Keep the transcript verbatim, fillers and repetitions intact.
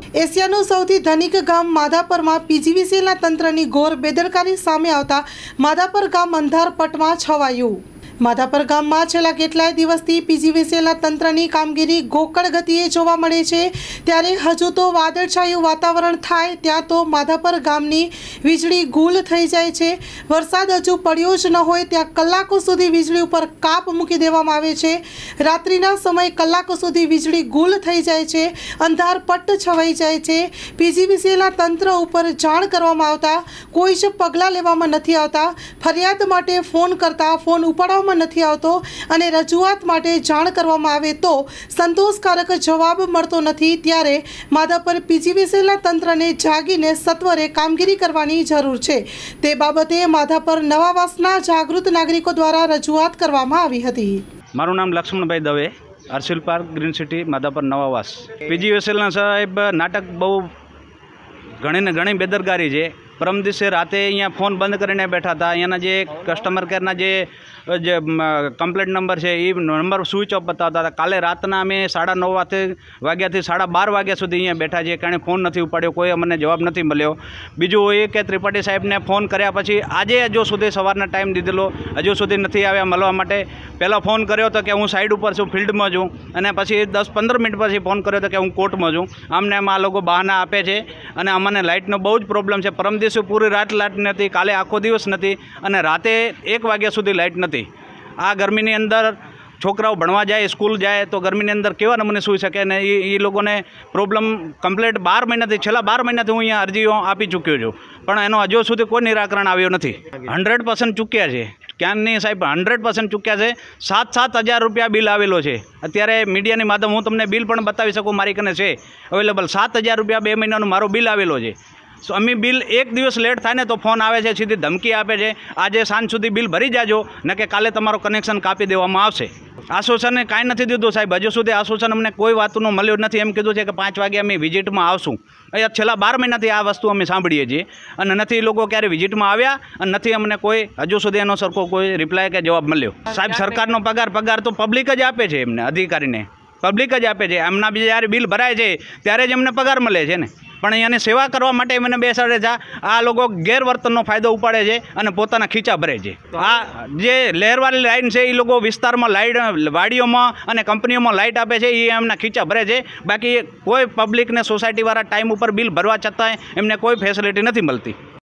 एशियाનું સૌથી ધનિક ગામ માધાપરમાં પીજીવીસીએલના તંત્રની ઘોર બેદરકારી સામે આવતા માધાપર ગામ અંધારપટમાં છવાયું। માધાપર ગામમાં છેલ્લા કેટલાય દિવસથી પીજીવીસીએલના તંત્રની કામગીરી ગોકળ ગતિએ જોવા મળે છે, ત્યારે હજુ તો વાદળછાયું વાતાવરણ થાય ત્યાં તો માધાપર ગામની વીજળી ગુલ થઈ જાય છે। વરસાદ હજુ પડ્યો જ ન હોય ત્યાં કલાકો સુધી વીજળી ઉપર કાપ મૂકી દેવામાં આવે છે। રાત્રિના સમયે કલાકો સુધી વીજળી ગુલ થઈ જાય છે, અંધારપટ છવાઈ જાય છે। પીજીવીસીએલના તંત્ર ઉપર જાણ કરવામાં આવતા કોઈ જ પગલાં લેવામાં નથી આવતા। ફરિયાદ માટે ફોન કરતા ફોન ઉપાડવામાં નથી આવતો અને રજૂઆત માટે જાણ કરવામાં આવે તો સંતોષકારક જવાબ મળતો નથી, ત્યારે માધાપર પીજીવીસીએલના તંત્રને જાગીને સત્વરે કામગીરી કરવાની જરૂર છે। તે બાબતે માધાપર નવાવાસના જાગૃત નાગરિકો દ્વારા રજૂઆત કરવામાં આવી હતી। મારું નામ Laxmanbhai Dave, Harshil park green city Madhapar Navavas. પીજીવીસીએલના સાહેબ નાટક બહુ ઘણી ને ઘણી બેદરકારી છે। परम दिवसे राते अँ फोन बंद करीने बैठा था। अँ जे कस्टमर केरना जे जे कम्प्लेट नंबर है ये नंबर स्विच ऑफ बताता था। काले रातना अमे साढ़ा नौ वाग्या थी साढ़ा बार वाग्या सुधी अँ बैठा छे, कारण फोन नहीं उपाड्यो, कोई अमने जवाब नहीं मळ्यो। बीजू ए के त्रिपाठी साहेब ने फोन कर्या पछी आजे हजू सुधी सवारना टाइम दीधेलो, हजू सुधी नहीं आव्या मळवा माटे। पहला फोन कर्यो तो कि हूँ साइड पर छूँ, फील्ड में छूँ, अने पछी दस पंदर मिनिट पछी फोन कर्यो तो कि हूँ कोर्ट में छूँ। आमने आम आ लोको बहाना आपे छे अने अमने लाइटनो बहुत ज प्रॉब्लम है। परम दिवसे पूरी रात लाइट नहीं, काले आखो दिवस नहीं, अने राते एक वाग्या सुधी लाइट नहीं। आ गर्मी अंदर छोकराओ भणवा जाए, स्कूल जाए तो गर्मी अंदर केवा नमूने सुई सके ने ये लोगों ने प्रॉब्लम कम्प्लीट बार महीना थी छेल्ला बार महीना थी हूँ अँ अरजीओ आपी चूक्यो छूँ, पण एनो हजू सुधी कोई निराकरण आव्यो नथी। हंड्रेड परसेंट चूक्या छे, क्या नहीं साहेब, हंड्रेड परसेंट चूक्या है। सात सात हज़ार रुपया बिल आवेलो है। अत्यारे मीडिया माध्यम हूँ तमने बिल पण बतावी सकूँ, मारी कने छे अवेलेबल। सात हज़ार रुपया बे महीनानुं मारो बिल आवेलो है। सो अमी बिल एक दिवस लेट थाय ने तो फोन आवे छे, सीधी धमकी आपे छे, आजे सांज सुधी बिल भरी जाजो न के काले तमारो कनेक्शन कापी देवामां आवशे। आश्वासन कांई नथी दीधुं साहेब, हजू सुधी आश्वासन अमने कोई वातनुं मळ्युं नथी। एम कीधुं छे के पांच वागे अमे विजिट में आवशुं। अहींया छेल्ला बार महीनाथी आ वस्तु अमे सांभळीए छीए अने नथी ए लोको क्यारे विजिट में आव्या अने नथी अमने कोई हजू सुधी एनो सरखो कोई रिप्लाय के जवाब मळ्यो। साहेब सरकारनो पगार पगार तो पब्लिक ज आपे छे, एमने अधिकारीने पब्लिक ज आपे छे। एमना ज्यारे बिल भराय छे त्यारे ज एमने पगार मळे छे ने, पण अहींयाने सेवा करवा माटे एमने बेसाडे छे। आ लोको गैरवर्तननो फायदो उपाड़े छे अने पोताना खीचा भरे छे। आ जे लહેરવાળી लाइन छे ए लोको विस्तारमां लाइट वाड़ीओमां अने कंपनीओमां लाइट आपे छे, ए एमना खीचा भरे छे। बाकी कोई पब्लिक ने सोसायटी वाळा टाइम पर बिल भरवा छतांय एमने कोई फेसिलिटी नथी मळती।